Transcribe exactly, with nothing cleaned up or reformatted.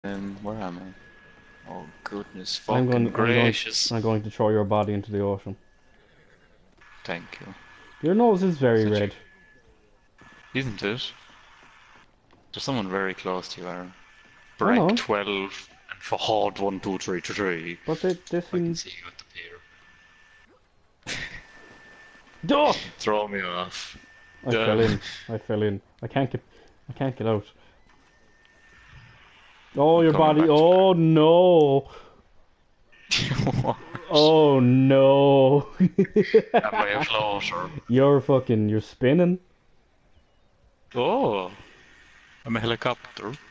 Um, where am I? Oh goodness, I'm fucking going. I'm going. gracious! I'm going to throw your body into the ocean. Thank you. Your nose is very Such red. a, isn't it? There's someone very close to you, Aaron. I Break know, twelve and Fahad one two three three. but they they I can seem. see you at the pier. Duh! Throw me off. I fell Um, in. I fell in. I can't get. I can't get out. Oh, I'm your coming body. back to Oh no. you. What? Oh no. Am I a floater? You're fucking. You're spinning. Oh, I'm a helicopter.